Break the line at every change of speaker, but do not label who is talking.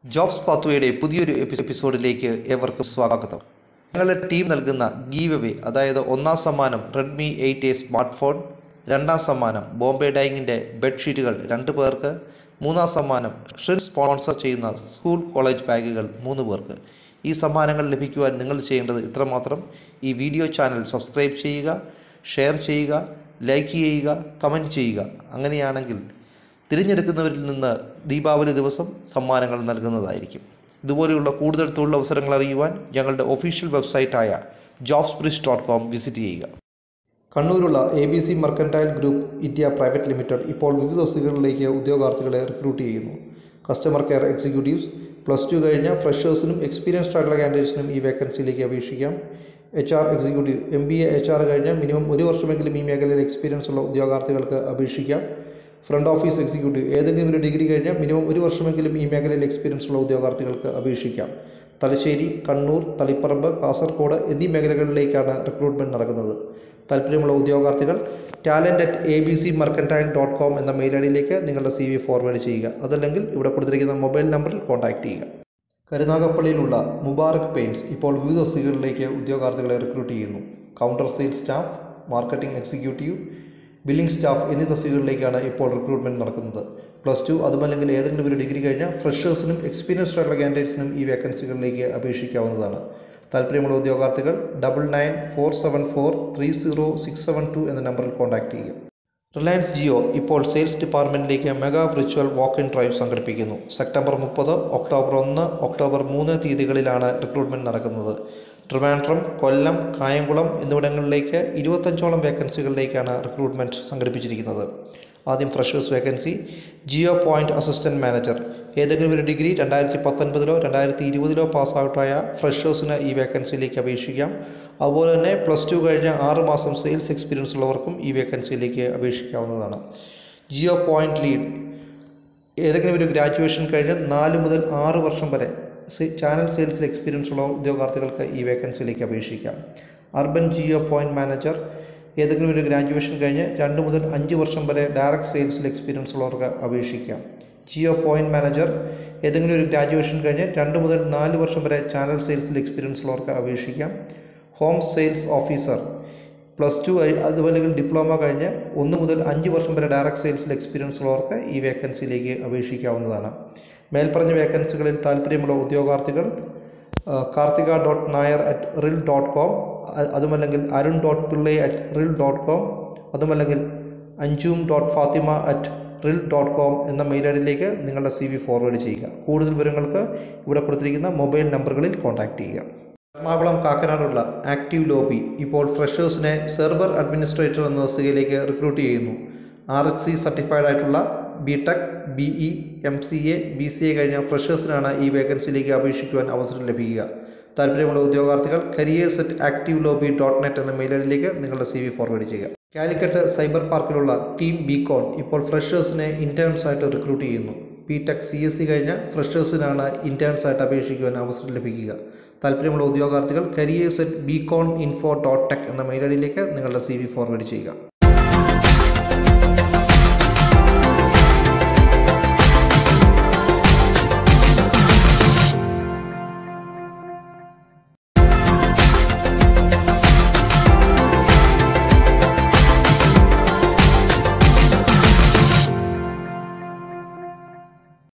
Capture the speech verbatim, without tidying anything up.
Jobs പാത്വേയുടെ പുതിയൊരു എപ്പിസോഡിലേക്ക് ഏവർക്കും സ്വാഗതം. ഞങ്ങളുടെ ടീം നൽകുന്ന ഗീവ് അവേ, അതായത് ഒന്നാം സമ്മാനം Redmi eight A smart phone, രണ്ടാം സമ്മാനം ബോംബെ ഡൈങ്ങിൻ്റെ ബെഡ്ഷീറ്റുകൾ രണ്ട് പേർക്ക്, മൂന്നാം സമ്മാനം ഷ്രിൻ സ്പോൺസർ ചെയ്യുന്ന സ്കൂൾ കോളേജ് ബാഗുകൾ മൂന്ന് പേർക്ക്. ഈ സമ്മാനങ്ങൾ ലഭിക്കുവാൻ നിങ്ങൾ ചെയ്യേണ്ടത് ഇത്രമാത്രം: ഈ വീഡിയോ ചാനൽ സബ്സ്ക്രൈബ് ചെയ്യുക, ഷെയർ ചെയ്യുക, ലൈക്ക് ചെയ്യുക, കമൻറ്റ് ചെയ്യുക. അങ്ങനെയാണെങ്കിൽ തിരഞ്ഞെടുക്കുന്നവരിൽ നിന്ന് ദീപാവലി ദിവസം സമ്മാനങ്ങൾ നൽകുന്നതായിരിക്കും. ഇതുപോലെയുള്ള കൂടുതൽ തൊഴിലവസരങ്ങൾ അറിയുവാൻ ഞങ്ങളുടെ ഒഫീഷ്യൽ വെബ്സൈറ്റായ jobs bridge dot com visit ചെയ്യുക. കണ്ണൂരുള്ള A B C mercantile group India private limited ഇപ്പോൾ വിവിധ തസ്തികകളിലേക്ക് ഉദ്യോഗാർത്ഥികളെ റിക്രൂട്ട് ചെയ്യുന്നു. Customer care executives, plus two കഴിഞ്ഞ ഫ്രഷേഴ്സിനും എക്സ്പീരിയൻസ്ഡ് ആയിട്ടുള്ള കാൻഡിഡേറ്റ്സിനും ഈ വേക്കൻസിയിലേക്ക് അപേക്ഷിക്കാം. H R executive, M B A H R കഴിഞ്ഞ മിനിമം ഒരു വർഷമെങ്കിലും ഈ മേഖലയിൽ എക്സ്പീരിയൻസ് ഉള്ള ഉദ്യോഗാർത്ഥികൾക്ക് അപേക്ഷിക്കാം. ഫ്രണ്ട് ഓഫീസ് എക്സിക്യൂട്ടീവ്, ഏതെങ്കിലും ഒരു ഡിഗ്രി കഴിഞ്ഞാൽ മിനിമം ഒരു വർഷമെങ്കിലും ഈ മേഖലയിൽ എക്സ്പീരിയൻസ് ഉള്ള ഉദ്യോഗാർത്ഥികൾക്ക് അപേക്ഷിക്കാം. തലശ്ശേരി, കണ്ണൂർ, തളിപ്പറമ്പ്, കാസർഗോഡ് എന്നീ മേഖലകളിലേക്കാണ് റിക്രൂട്ട്മെൻറ്റ് നടക്കുന്നത്. താല്പര്യമുള്ള ഉദ്യോഗാർത്ഥികൾ talent at A B C mercantile dot com എന്ന മെയിൽ ഐ ഡിയിലേക്ക് നിങ്ങളുടെ സി വി ഫോർവേഡ് ചെയ്യുക. അതല്ലെങ്കിൽ ഇവിടെ കൊടുത്തിരിക്കുന്ന മൊബൈൽ നമ്പറിൽ കോൺടാക്റ്റ് ചെയ്യുക. കരുനാഗപ്പള്ളിയിലുള്ള മുബാറക് പെയിൻറ്റ്സ് ഇപ്പോൾ വിവിധ തസ്തികകളിലേക്ക് ഉദ്യോഗാർത്ഥികളെ റിക്രൂട്ട് ചെയ്യുന്നു. Counter sales staff, marketing executive, billing staff എന്നീ തസ്തികകളിലേക്കാണ് ഇപ്പോൾ റിക്രൂട്ട്മെൻറ്റ് നടക്കുന്നത്. പ്ലസ് ടു അതുമല്ലെങ്കിൽ ഏതെങ്കിലും ഒരു ഡിഗ്രി കഴിഞ്ഞാൽ ഫ്രഷേഴ്സിനും എക്സ്പീരിയൻസ്ഡ് ആയിട്ടുള്ള കാൻഡിഡേറ്റ്സിനും ഈ വേക്കൻസികളിലേക്ക് അപേക്ഷിക്കാവുന്നതാണ്. താല്പര്യമുള്ള ഉദ്യോഗാർത്ഥികൾ double nine four seven four three zero six seven two എന്ന നമ്പറിൽ കോൺടാക്റ്റ് ചെയ്യുക. റിലയൻസ് ജിയോ ഇപ്പോൾ സെയിൽസ് ഡിപ്പാർട്ട്മെൻറ്റിലേക്ക് mega virtual walk in drive സംഘടിപ്പിക്കുന്നു. സെപ്റ്റംബർ മുപ്പത്, ഒക്ടോബർ ഒന്ന്, ഒക്ടോബർ മൂന്ന് തീയതികളിലാണ് റിക്രൂട്ട്മെൻറ്റ് നടക്കുന്നത്. ട്രിവാൻഡ്രം, കൊല്ലം, കായംകുളം എന്നിവിടങ്ങളിലേക്ക് ഇരുപത്തഞ്ചോളം വേക്കൻസികളിലേക്കാണ് റിക്രൂട്ട്മെൻറ്റ് സംഘടിപ്പിച്ചിരിക്കുന്നത്. ആദ്യം freshers vacancy, Jio point assistant manager. ഏതെങ്കിലും ഒരു ഡിഗ്രി രണ്ടായിരത്തി പത്തൊൻപതിലോ രണ്ടായിരത്തി ഇരുപതിലോ പാസ്ഔട്ടായ ഫ്രഷേഴ്സിന് ഈ വേക്കൻസിയിലേക്ക് അപേക്ഷിക്കാം. അതുപോലെ തന്നെ പ്ലസ് ടു കഴിഞ്ഞ ആറ് മാസം സെയിൽസ് എക്സ്പീരിയൻസ് ഉള്ളവർക്കും ഈ വേക്കൻസിയിലേക്ക് അപേക്ഷിക്കാവുന്നതാണ്. ജിയോ പോയിൻ്റ് ലീഡ്, ഏതെങ്കിലും ഒരു ഗ്രാജുവേഷൻ കഴിഞ്ഞ് നാല് മുതൽ ആറ് വർഷം വരെ ചാനൽ സെയിൽസിൽ എക്സ്പീരിയൻസ് ഉള്ള ഉദ്യോഗാർത്ഥികൾക്ക് ഈ വേക്കൻസിയിലേക്ക് അപേക്ഷിക്കാം. അർബൻ ജിയോ പോയിൻ്റ് മാനേജർ, ഏതെങ്കിലും ഒരു ഗ്രാജുവേഷൻ കഴിഞ്ഞ് രണ്ട് മുതൽ അഞ്ച് വർഷം വരെ ഡയറക്റ്റ് സെയിൽസിൽ എക്സ്പീരിയൻസ് ഉള്ളവർക്ക് അപേക്ഷിക്കാം. ജിയോ പോയിൻ്റ് മാനേജർ, ഏതെങ്കിലും ഒരു ഗ്രാജുവേഷൻ കഴിഞ്ഞ് രണ്ട് മുതൽ നാല് വർഷം വരെ ചാനൽ സെയിൽസിൽ എക്സ്പീരിയൻസ് ഉള്ളവർക്ക് അപേക്ഷിക്കാം. Home sales officer, plus two അതുമല്ലെങ്കിൽ ഡിപ്ലോമ കഴിഞ്ഞ് ഒന്ന് മുതൽ അഞ്ച് വർഷം വരെ ഡയറക്റ്റ് സെയിൽസിൽ എക്സ്പീരിയൻസ് ഉള്ളവർക്ക് ഈ വേക്കൻസിയിലേക്ക് അപേക്ഷിക്കാവുന്നതാണ്. മേൽപ്പറഞ്ഞ വേക്കൻസികളിൽ താല്പര്യമുള്ള ഉദ്യോഗാർത്ഥികൾ Karthika dot Nair at ril dot com, അതുമല്ലെങ്കിൽ Arun dot Pillai at ril dot com, അതുമല്ലെങ്കിൽ Anjum dot Fathima at ril dot com എന്ന മെയിൽ ഐ ഡിയിലേക്ക് നിങ്ങളുടെ സി വി ഫോർവേഡ് ചെയ്യുക. കൂടുതൽ വിവരങ്ങൾക്ക് ഇവിടെ കൊടുത്തിരിക്കുന്ന മൊബൈൽ നമ്പറുകളിൽ കോൺടാക്റ്റ് ചെയ്യുക. എറണാകുളം കാക്കനാടുള്ള ആക്റ്റീവ് ലോബി ഇപ്പോൾ ഫ്രഷേഴ്സിനെ സെർവർ അഡ്മിനിസ്ട്രേറ്റർ എന്ന തസ്തികയിലേക്ക് റിക്രൂട്ട് ചെയ്യുന്നു. ആർ എച്ച് സി സർട്ടിഫൈഡ് ആയിട്ടുള്ള B tech, B E, M C A, B C A കഴിഞ്ഞ ഫ്രഷേഴ്സിനാണ് ഈ വേക്കൻസിയിലേക്ക് അപേക്ഷിക്കുവാൻ അവസരം ലഭിക്കുക. താല്പര്യമുള്ള ഉദ്യോഗാർത്ഥികൾ careers at active lobby dot net എന്ന മെയിൽ ഐ ഡിയിലേക്ക് നിങ്ങളുടെ സി വി ഫോർവേഡ് ചെയ്യുക. കാലിക്കറ്റ് സൈബർ പാർക്കിലുള്ള ടീം ബികോൺ ഇപ്പോൾ ഫ്രഷേഴ്സിനെ ഇൻറ്റേൺസ് ആയിട്ട് റിക്രൂട്ട് ചെയ്യുന്നു. B tech, C S C കഴിഞ്ഞ ഫ്രഷേഴ്സിനാണ് ഇൻറ്റേൺസ് ആയിട്ട് അപേക്ഷിക്കുവാൻ അവസരം ലഭിക്കുക. താല്പര്യമുള്ള ഉദ്യോഗാർത്ഥികൾ careers at Bicon info dot tech എന്ന മെയിൽ ഐ ഡിയിലേക്ക് നിങ്ങളുടെ സി വി ഫോർവേഡ് ചെയ്യുക.